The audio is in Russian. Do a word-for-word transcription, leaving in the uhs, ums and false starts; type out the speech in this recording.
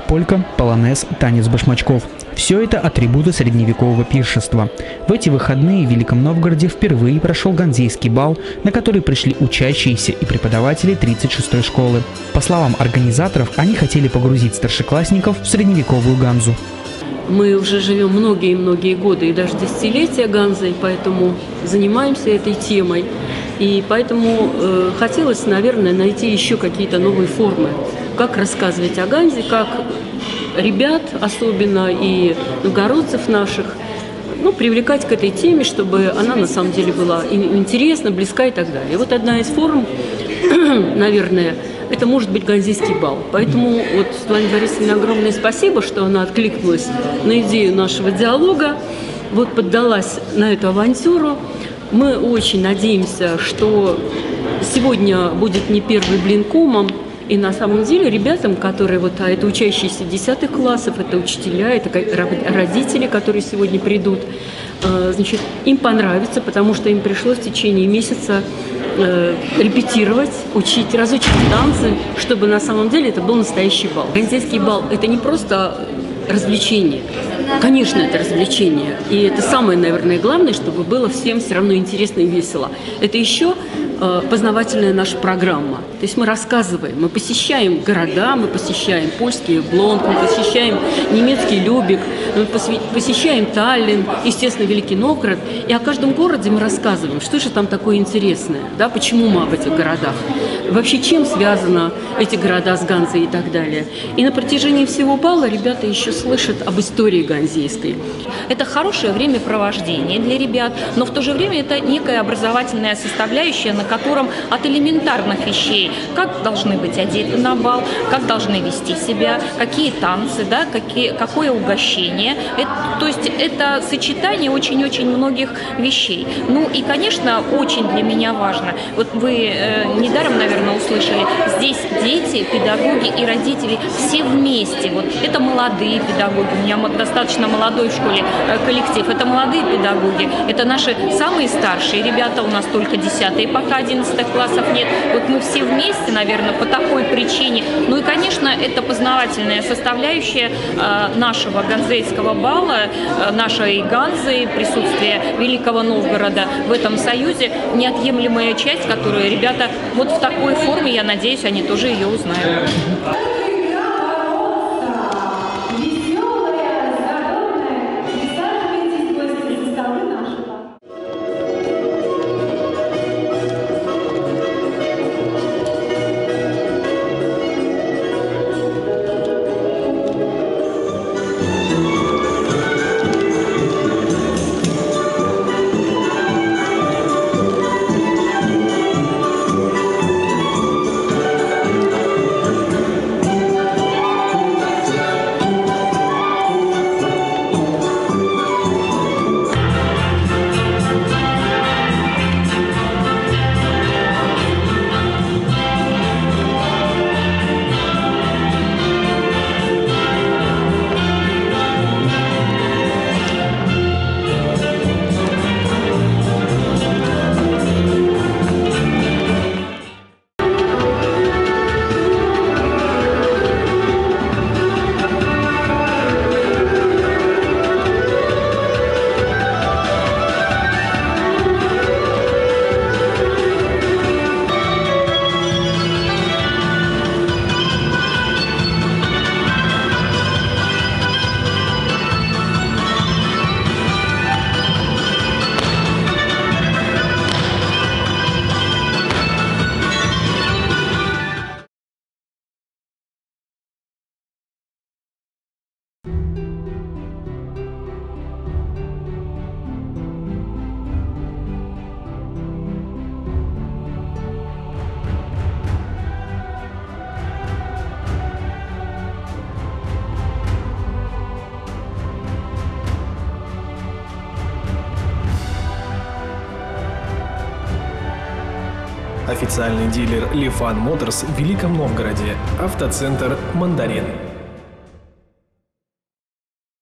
полька, полонез, танец башмачков. Все это атрибуты средневекового пиршества. В эти выходные в Великом Новгороде впервые прошел ганзейский бал, на который пришли учащиеся и преподаватели тридцать шестой школы. По словам организаторов, они хотели погрузить старшеклассников в средневековую ганзу. Мы уже живем многие-многие годы и даже десятилетия ганзой, поэтому занимаемся этой темой. И поэтому э, хотелось, наверное, найти еще какие-то новые формы, как рассказывать о ганзе, как ребят, особенно и новгородцев наших, ну, привлекать к этой теме, чтобы она на самом деле была интересна, близка и так далее. И вот одна из форм, наверное, это может быть ганзейский бал. Поэтому вот Светлане Борисовне огромное спасибо, что она откликнулась на идею нашего диалога, вот поддалась на эту авантюру. Мы очень надеемся, что сегодня будет не первый блин комом. И на самом деле ребятам, которые вот, а это учащиеся десятых классов, это учителя, это родители, которые сегодня придут, значит, им понравится, потому что им пришлось в течение месяца репетировать, учить, разучить танцы, чтобы на самом деле это был настоящий бал. Ганзейский бал – это не просто развлечение. Конечно, это развлечение. И это самое, наверное, главное, чтобы было всем все равно интересно и весело. Это еще э, познавательная наша программа. То есть мы рассказываем, мы посещаем города, мы посещаем польский Блонк, мы посещаем немецкий Любек, мы посещаем Таллин, естественно, Великий Новгород. И о каждом городе мы рассказываем, что же там такое интересное, да, почему мы об этих городах, вообще чем связаны эти города с Ганзой и так далее. И на протяжении всего бала ребята еще слышат об истории ганзейской. Это хорошее времяпровождение для ребят, но в то же время это некая образовательная составляющая, на котором от элементарных вещей, как должны быть одеты на бал, как должны вести себя, какие танцы, да, какие, какое угощение. Это, то есть это сочетание очень-очень многих вещей. Ну и, конечно, очень для меня важно, вот вы э, недаром, наверное, услышали, здесь дети, педагоги и родители все вместе. Вот это молодые педагоги, у меня достаточно молодой в школе коллектив, это молодые педагоги, это наши самые старшие ребята, у нас только десятые, пока одиннадцатых классов нет. Вот мы все вместе, наверное, по такой причине. Ну и, конечно, это познавательная составляющая э, нашего ганзейского бала, э, нашей ганзы, присутствие Великого Новгорода в этом союзе, неотъемлемая часть, которую ребята вот в такой форме, я надеюсь, они тоже ее узнают. Официальный дилер Лифан Моторс в Великом Новгороде. Автоцентр «Мандарин».